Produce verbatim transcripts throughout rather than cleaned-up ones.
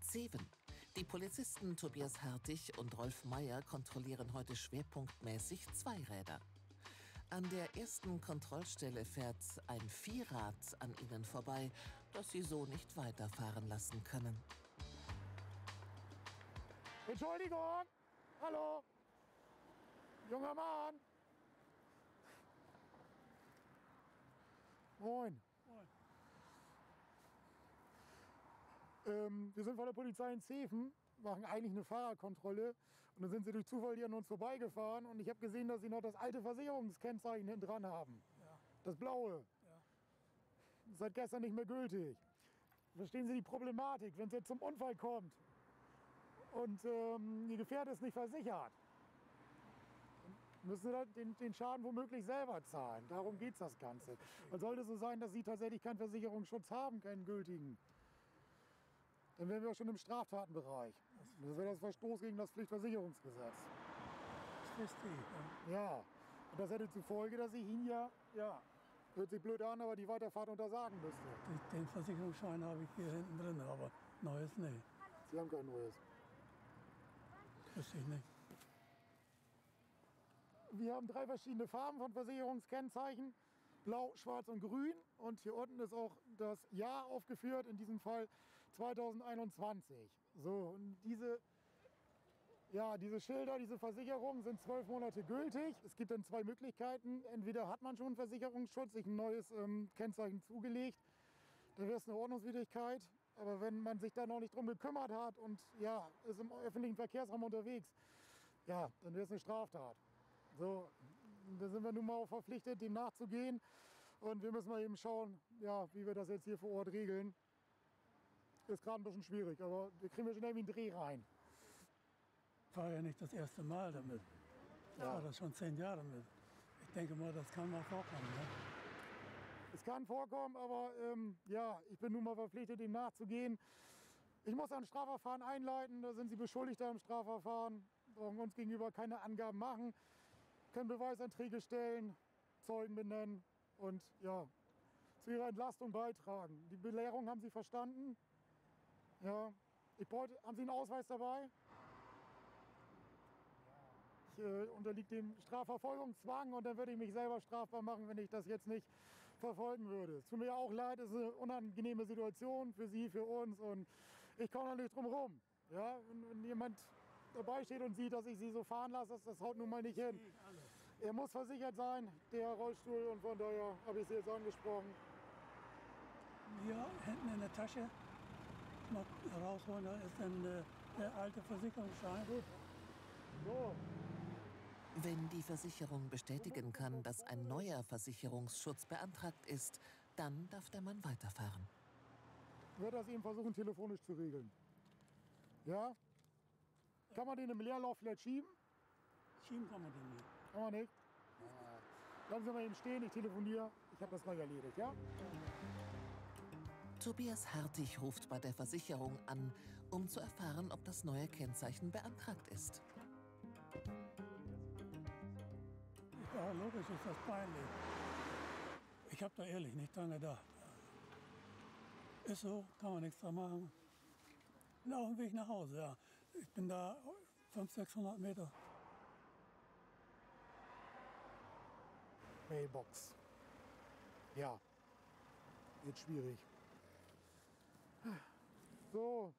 Zeven. Die Polizisten Tobias Hartig und Rolf Meyer kontrollieren heute schwerpunktmäßig Zweiräder. An der ersten Kontrollstelle fährt ein Vierrad an ihnen vorbei, das sie so nicht weiterfahren lassen können. Entschuldigung! Hallo! Junger Mann! Moin! Moin. Ähm, wir sind von der Polizei in Zeven, machen eigentlich eine Fahrerkontrolle. Und dann sind sie durch Zufall hier an uns vorbeigefahren. Und ich habe gesehen, dass sie noch das alte Versicherungskennzeichen hinten dran haben. Ja. Das blaue. Ja. Seit gestern nicht mehr gültig. Verstehen Sie die Problematik, wenn es jetzt zum Unfall kommt und ähm, Ihr Gefährt ist nicht versichert, müssen Sie den, den Schaden womöglich selber zahlen. Darum geht es das Ganze. Und sollte es so sein, dass Sie tatsächlich keinen Versicherungsschutz haben, keinen gültigen, dann wären wir auch schon im Straftatenbereich. Das wäre das Verstoß gegen das Pflichtversicherungsgesetz. Das verstehe ich. Ja, und das hätte zur Folge, dass ich Ihnen ja, ja, hört sich blöd an, aber die Weiterfahrt untersagen müsste. Den Versicherungsschein habe ich hier hinten drin, aber neues nicht. Sie haben kein neues? Wüsste ich nicht. Wir haben drei verschiedene Farben von Versicherungskennzeichen. Blau, Schwarz und Grün. Und hier unten ist auch das Jahr aufgeführt, in diesem Fall zweitausendeinundzwanzig. So, und diese, ja, diese Schilder, diese Versicherungen sind zwölf Monate gültig. Es gibt dann zwei Möglichkeiten. Entweder hat man schon einen Versicherungsschutz, sich ein neues ähm, Kennzeichen zugelegt, dann wäre es eine Ordnungswidrigkeit. Aber wenn man sich da noch nicht drum gekümmert hat und ja, ist im öffentlichen Verkehrsraum unterwegs, ja, dann wäre es eine Straftat. So, da sind wir nun mal auch verpflichtet, dem nachzugehen. Und wir müssen mal eben schauen, ja, wie wir das jetzt hier vor Ort regeln. Ist gerade ein bisschen schwierig, aber wir kriegen schon irgendwie einen Dreh rein. Ich fahre ja nicht das erste Mal damit. Ich Ja. fahre das schon zehn Jahre mit. Ich denke mal, das kann mal vorkommen. Ne? Es kann vorkommen, aber ähm, ja, ich bin nun mal verpflichtet, dem nachzugehen. Ich muss ein Strafverfahren einleiten, da sind Sie Beschuldigter im Strafverfahren, brauchen uns gegenüber keine Angaben machen, können Beweisanträge stellen, Zeugen benennen und ja, zu Ihrer Entlastung beitragen. Die Belehrung haben Sie verstanden? Ja. Ich bräuchte, haben Sie einen Ausweis dabei? Ich äh, unterliege dem Strafverfolgungszwang und dann würde ich mich selber strafbar machen, wenn ich das jetzt nicht verfolgen würde. Es tut mir ja auch leid, es ist eine unangenehme Situation für Sie, für uns und ich komme da nicht drum rum. Ja, wenn, wenn jemand dabei steht und sieht, dass ich Sie so fahren lasse, das, das haut nun mal nicht hin. Er muss versichert sein, der Rollstuhl, und von daher habe ich Sie jetzt angesprochen. Hier hinten in der Tasche mal rausholen, da ist dann äh, der alte Versicherungsschein. Gut. So. Wenn die Versicherung bestätigen kann, dass ein neuer Versicherungsschutz beantragt ist, dann darf der Mann weiterfahren. Ich werde das eben versuchen, telefonisch zu regeln. Ja? Kann man den im Leerlauf vielleicht schieben? Schieben kann man den nicht. Kann man nicht? Bleiben Sie mal eben stehen, ich telefoniere. Ich habe das gleich erledigt, ja? Tobias Hartig ruft bei der Versicherung an, um zu erfahren, ob das neue Kennzeichen beantragt ist. Ja, logisch ist das peinlich. Ich habe da ehrlich nicht dran gedacht. Ist so, kann man nichts dran machen. Bin auf dem Weg nach Hause, ja. Ich bin da fünfhundert, sechshundert Meter. Mailbox. Ja, wird schwierig. So.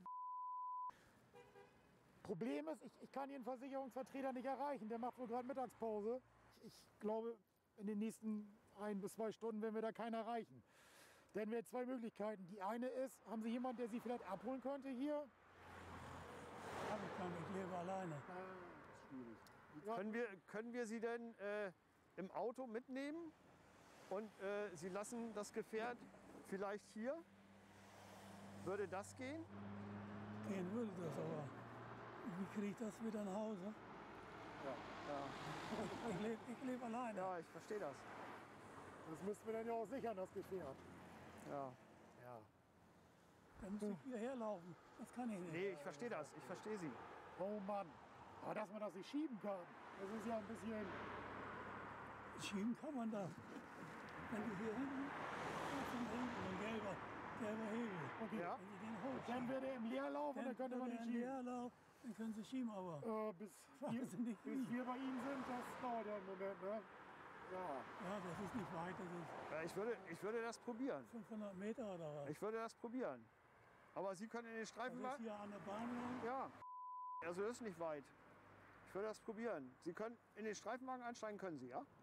Problem ist, ich, ich kann Ihren Versicherungsvertreter nicht erreichen. Der macht wohl gerade Mittagspause. Ich, ich glaube, in den nächsten ein bis zwei Stunden werden wir da keinen erreichen. Dann wäre zwei Möglichkeiten. Die eine ist, haben Sie jemanden, der Sie vielleicht abholen könnte hier? Hab ich gar nicht, ich lebe alleine. Das ist schwierig. Ja. Können, wir, können wir Sie denn äh, im Auto mitnehmen und äh, Sie lassen das Gefährt vielleicht hier? Würde das gehen? Gehen würde das, aber wie kriege ich das wieder nach Hause? Ja. ja. Ich lebe ich leb alleine. Ja, ich verstehe das. Das müssten wir dann ja auch sichern, das Gefährt. Ja. Ja. Dann muss ich hierher laufen. Das kann ich nicht. Nee, ich verstehe das. Ich verstehe Sie. Oh Mann. Aber dass man das nicht schieben kann, das ist ja ein bisschen... Schieben kann man das. Wenn du hier hinten, da ist ein hinten ein gelber, gelber Hebel. Okay. Ja. Wenn Sie den hoch Dann wäre der im Leerlauf und dann könnte man nicht schieben. Leerlauf, dann können Sie schieben, aber Äh, bis, wir, weiß nicht bis wie. wir bei Ihnen sind, das dauert ja einen Moment, ne? Ja. Ja, das ist nicht weit, das ist Ja, ich, würde, ich würde das probieren. fünfhundert Meter oder was. Ich würde das probieren. Aber Sie können in den Das ist Streifenwagen... hier an der Bahn lang. Ja, also das ist nicht weit. Ich würde das probieren. Sie können in den Streifenwagen einsteigen, können Sie, ja?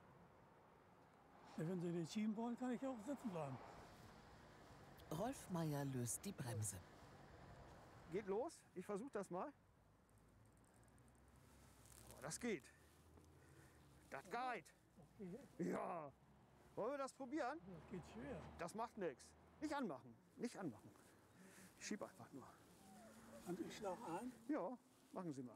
Wenn Sie den schieben wollen, kann ich auch sitzen bleiben. Rolf Meier löst die Bremse. Geht los. Ich versuche das mal. Oh, das geht. Das geht. Okay, Ja. Wollen wir das probieren? das geht schwer. Das macht nichts. Nicht anmachen. Nicht anmachen. Ich schiebe einfach nur. Und ich schlage ein. Ja, machen Sie mal.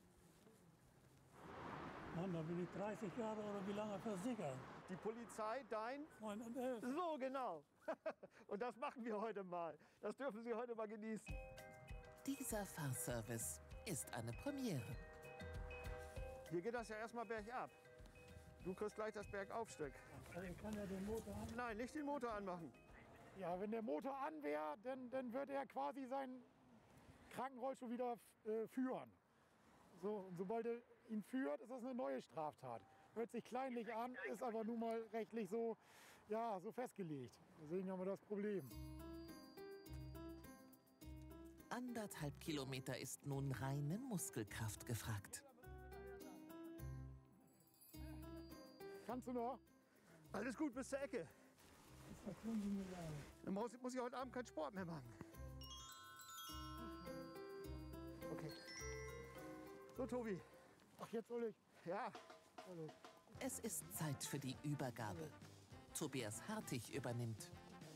Mann, da bin ich dreißig Jahre oder wie lange versichert. Die Polizei, dein... Freund und elf. So, genau. Und das machen wir heute mal. Das dürfen Sie heute mal genießen. Dieser Fahrservice ist eine Premiere. Hier geht das ja erstmal bergab. Du kriegst gleich das Bergaufstück. Also ich kann ja den Motor an. Nein, nicht den Motor anmachen. Ja, wenn der Motor an wäre, dann, dann würde er quasi seinen Krankenrollstuhl wieder äh, führen. So, und sobald er ihn führt, ist das eine neue Straftat. Hört sich kleinlich an, ist aber nun mal rechtlich so, ja, so festgelegt. Deswegen haben wir das Problem. Anderthalb Kilometer ist nun reine Muskelkraft gefragt. Kannst du noch? Alles gut, bis zur Ecke. Das tun Sie mir leid. Dann muss, muss ich heute Abend keinen Sport mehr machen. Okay. So, Tobi. Ach, jetzt soll ich. Ja, Es ist Zeit für die Übergabe. Tobias Hartig übernimmt.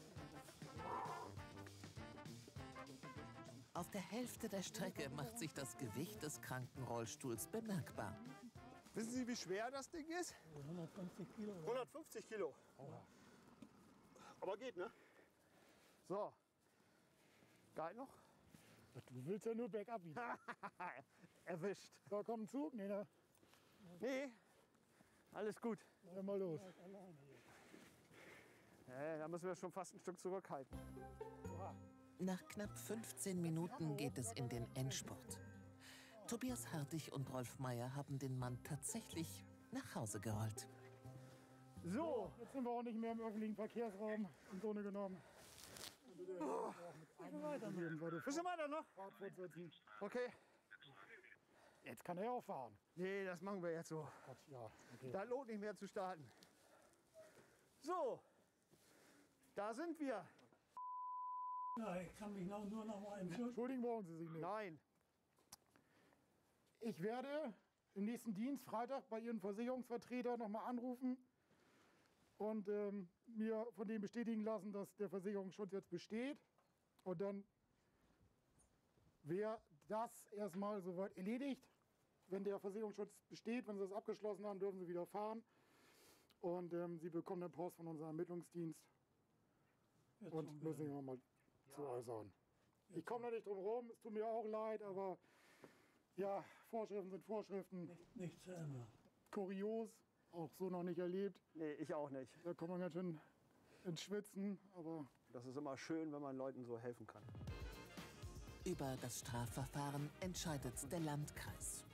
Auf der Hälfte der Strecke macht sich das Gewicht des Krankenrollstuhls bemerkbar. wissen Sie, wie schwer das Ding ist? hundertfünfzig Kilo. oder? hundertfünfzig Kilo. Aber geht, ne? So. Geil noch? Du willst ja nur bergab wieder. Erwischt. So, komm, Zug. Nee, ne? Nee, alles gut. Dann mal los. Äh, da müssen wir schon fast ein Stück zurückhalten. Nach knapp fünfzehn Minuten geht es in den Endspurt. Tobias Hartig und Rolf Meier haben den Mann tatsächlich nach Hause gerollt. So, Jetzt sind wir auch nicht mehr im öffentlichen Verkehrsraum, im Grunde genommen. Oh. bisschen weiter noch? Okay. Jetzt kann er ja auch fahren. Nee, das machen wir jetzt so. Gott, ja, okay. Da lohnt nicht mehr zu starten. So, da sind wir. Ja, ich kann mich noch, nur noch mal entschuldigen. Entschuldigen brauchen Sie sich nicht. Nein, Ich werde im nächsten Dienst, Freitag, bei Ihren Versicherungsvertreter nochmal anrufen und ähm, mir von dem bestätigen lassen, dass der Versicherungsschutz jetzt besteht. Und dann wäre das erstmal soweit erledigt. Wenn der Versicherungsschutz besteht, wenn Sie das abgeschlossen haben, dürfen Sie wieder fahren. Und ähm, Sie bekommen dann Post von unserem Ermittlungsdienst Jetzt und schon müssen sich wieder. nochmal zu äußern. Ich komme da nicht drum rum, es tut mir auch leid, aber ja, Vorschriften sind Vorschriften. Nicht, nicht zu ändern. Kurios, auch so noch nicht erlebt. nee, ich auch nicht. Da kommt man ganz schön ins Schwitzen, aber Das ist immer schön, wenn man Leuten so helfen kann. Über das Strafverfahren entscheidet der Landkreis.